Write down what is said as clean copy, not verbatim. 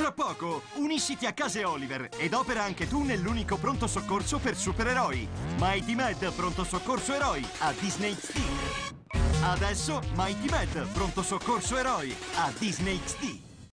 Tra poco, unisciti a Case Oliver ed opera anche tu nell'unico pronto soccorso per supereroi. Mighty Med, pronto soccorso eroi, a Disney XD. Adesso Mighty Med, pronto soccorso eroi, a Disney XD.